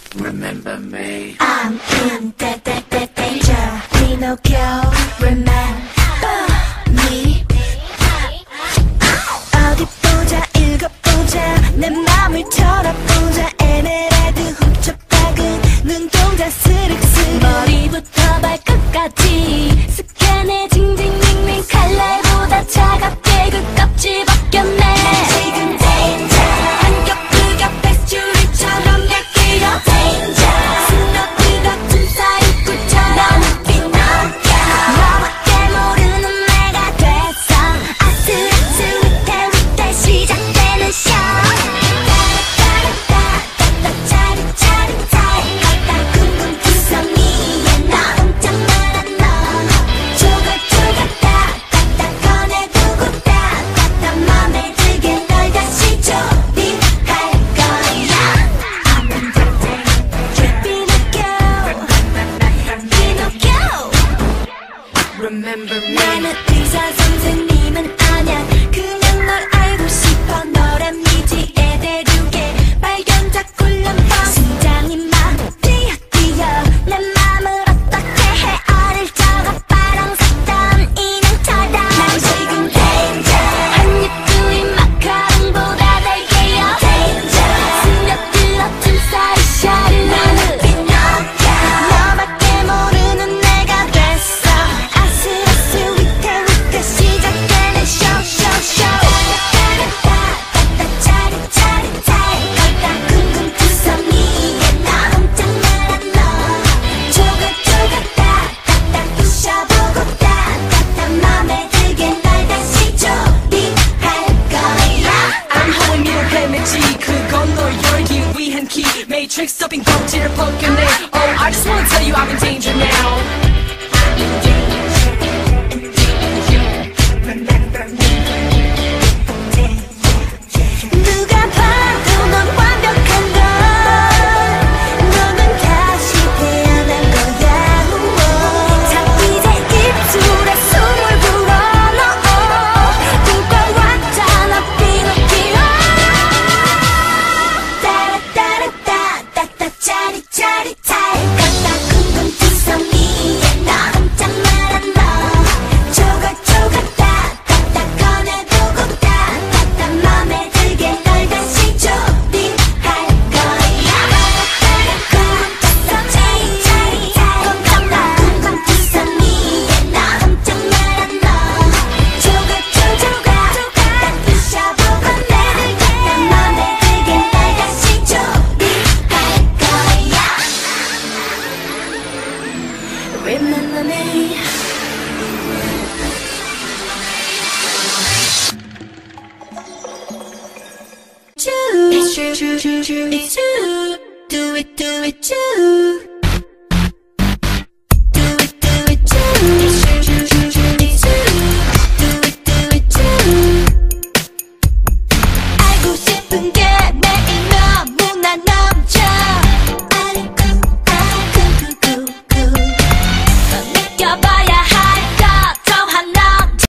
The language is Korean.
Remember me. I'm in danger. Pinocchio, remember me. 어디 보자, 읽어보자, 내 맘을 털어보자. 에메랄드 훔쳐박은 눈동자 스륵스륵. 머리부터 발끝까지 스캔해 징징밍밍. 칼날보다 차갑게 그 껍질 벗겼네. 지금 danger. 한겹 두겹 뱃줄이처럼 얇게요. danger. 스너트 같은 사이구처럼. 너는 Pinocchio. 너밖에 모르는 내가 됐어. 아슬아슬 위태위태 시작되는 쇼. 따라따라따 짜릿짜릿해. 걷다 궁금투성이에 나 꼼짝 말아 너. 조각조각 따따따 꺼내두고 따따따 맘에 들게 널 다시 조립할 거야. I'm in danger. Pinocchio. Remember me. 나는 의사 선생님은 아냐. 그냥 널 알고 싶어. 너란 미지의 대륙에 발견자 꿀렁뻥. 심장이 막 뛰어 내 맘을 어떻게 헤아릴 저거 파랑색 인형처럼. 난 지금 danger. 한입 두입 마카롱보다 달게요. danger. 스며들어 틈사이 샤를. 나는 Pinocchio. 너밖에 모르는 내가 됐어. 아슬아슬 위태위태 시작되는 쇼쇼쇼. 따라따라따 짜릿짜릿해. 걷다 궁금투성이에 나 꼼짝 말아 너. 조각조각 따따따 부셔보고 따따따 맘에 들게 널 다시 조립할 거야. I'm holding mirror 뱀했지 그건 널 열기 위한 키 Matrix 덮인 껍질을 벗겨내 Oh I just wanna tell you I'm in danger now. 누가 봐도 넌 완벽한 걸. 너는 다시 태어난 거야. 자 이제 입술에 숨을 불어넣어. 꿈꿔왔잖아 Pinocchio. 따라따라따 따따 짜릿짜릿해. 걷다 궁금투성이에 나 꼼짝 말아 너. 조각조각 따따따 꺼내두고 따따따 맘에 들게 널 다시 조립할 거야. 궁금투성이에 나 꼼짝 말아 너. 조각조각 따따 부셔보고 내들게 맘에 들게 널 다시 조립할 거야. Remember me. It's true, it's true, do it, do it, true.